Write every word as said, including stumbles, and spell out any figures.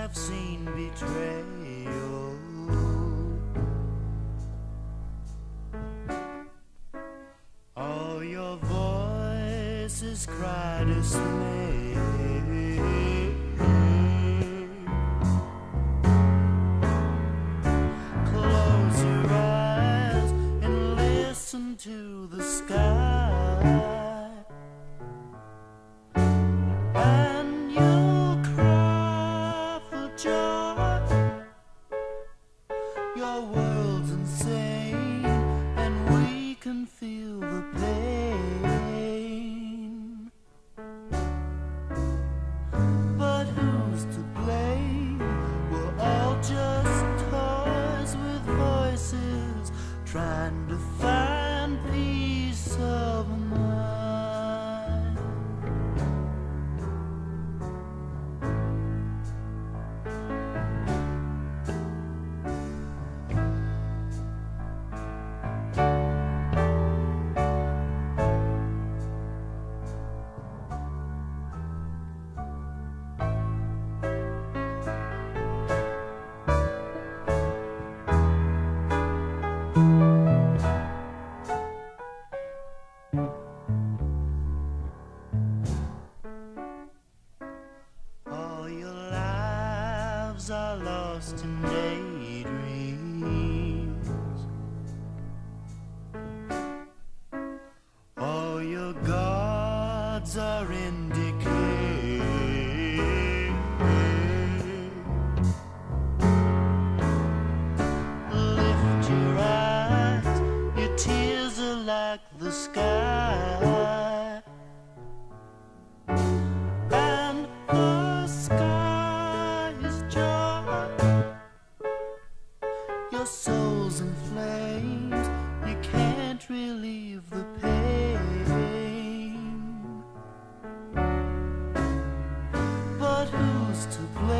I've seen betrayal. All your voices cry dismay. Close your eyes and listen to the sky, and you'll cry for joy. Your world's insane, and we can feel the pain. But who's to blame? We're all just toys with voices trying to find peace of mind. All your lives are lost in daydreams. All your gods are in decay. Lift your eyes, your tears are like the sky, and the sky is joy. Your soul's in flames, you can't relieve the pain. But who's to blame?